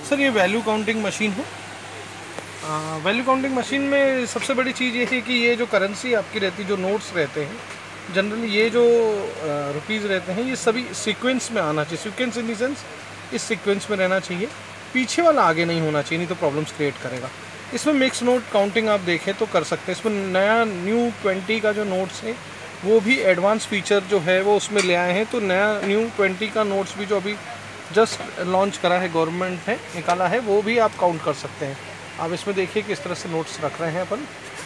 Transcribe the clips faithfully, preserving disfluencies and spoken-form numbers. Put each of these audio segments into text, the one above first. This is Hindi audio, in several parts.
सर ये वैल्यू काउंटिंग मशीन है। वैल्यू काउंटिंग मशीन में सबसे बड़ी चीज़ ये है कि ये जो करेंसी आपकी रहती है, जो नोट्स रहते हैं, जनरली ये जो रुपीज़ रहते हैं, ये सभी सीक्वेंस में आना चाहिए। सीक्वेंस इन द सेंस इस सीक्वेंस में रहना चाहिए, पीछे वाला आगे नहीं होना चाहिए, नहीं तो प्रॉब्लम्स क्रिएट करेगा। इसमें मिक्स नोट काउंटिंग आप देखें तो कर सकते हैं। इसमें नया न्यू ट्वेंटी का जो नोट्स है वो भी एडवांस फीचर जो है वो उसमें ले आए हैं। तो नया न्यू ट्वेंटी का नोट्स भी जो अभी जस्ट लॉन्च करा है, गवर्नमेंट ने निकाला है, वो भी आप काउंट कर सकते हैं। आप इसमें देखिए किस तरह से नोट्स रख रहे हैं अपन,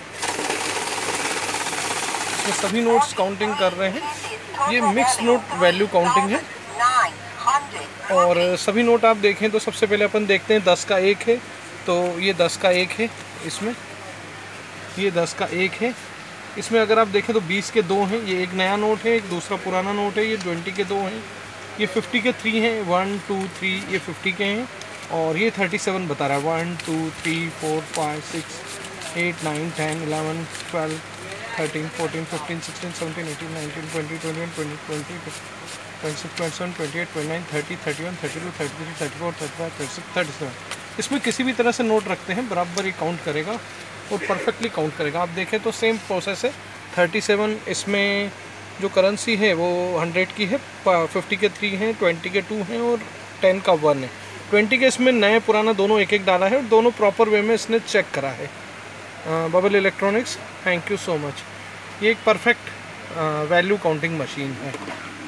इसमें सभी नोट्स काउंटिंग कर रहे हैं। ये मिक्स नोट वैल्यू काउंटिंग है। और सभी नोट आप देखें तो सबसे पहले अपन देखते हैं दस का एक है, तो ये दस का एक है, इसमें ये दस का एक है। इसमें अगर आप देखें तो बीस के दो हैं, ये एक नया नोट है, एक दूसरा पुराना नोट है। ये ट्वेंटी के दो हैं, ये फिफ्टी के थ्री हैं, वन टू थ्री, ये फिफ्टी के हैं। और ये थर्टी सेवन बता रहा है, one two three four five six eight nine ten eleven twelve thirteen fourteen fifteen sixteen seventeen eighteen nineteen twenty twenty one twenty twenty twenty six twenty seven twenty eight twenty nine thirty thirty one thirty two thirty three thirty four thirty five thirty six thirty seven. इसमें किसी भी तरह से नोट रखते हैं बराबर ये काउंट करेगा और परफेक्टली काउंट करेगा। आप देखें तो सेम प्रोसेस है। थर्टी सेवन इसमें जो करेंसी है वो हंड्रेड की है, फिफ्टी के थ्री हैं, ट्वेंटी के टू हैं और टेन का वन है। ट्वेंटी के इसमें नए पुराना दोनों एक एक डाला है और दोनों प्रॉपर वे में इसने चेक करा है। Bubble electronics, thank you so much. ये एक परफेक्ट वैल्यू काउंटिंग मशीन है।